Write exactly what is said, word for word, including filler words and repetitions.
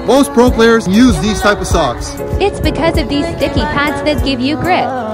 Most pro players use these type of socks. It's because of these sticky pads that give you grip.